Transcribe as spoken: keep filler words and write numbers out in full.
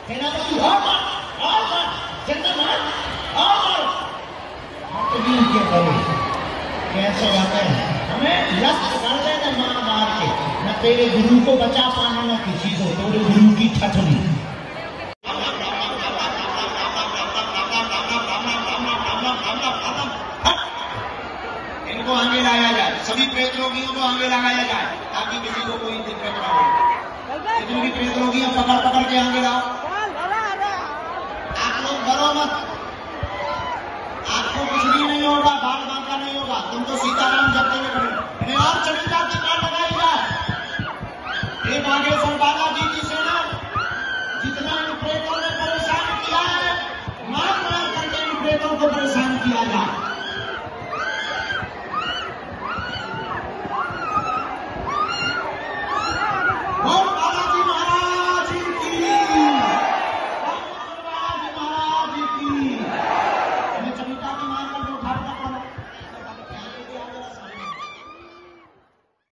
सेनापति और मार, और मार, जनता मार, और मार। हटवी के करे कैसे जाते हैं? हमें लस्त कर दे न मार मार के, न तेरे गुरु को बचा पाना न किसी को, तेरे गुरु की ठठनी। इनको आगे लाया जाए, सभी प्रेत रोगियों को आगे लगाया जाए ताकि किसी को कोई दिक्कत ना हो। जितनी भी प्रेत रोगियां पकड़ पकड़ के आगे लाओ। आप लोग डरो मत, आपको कुछ भी नहीं होगा, बाल बांका नहीं होगा, तुम तो सीताराम जपते हुए खड़े। इन्हें और चढ़ीदार टिका लगाई जाए। एक बागेश्वर बालाजी की सेना जितना इन प्रेतों ने परेशान किया है, मार मार करके इन प्रेतों को परेशान किया जाए।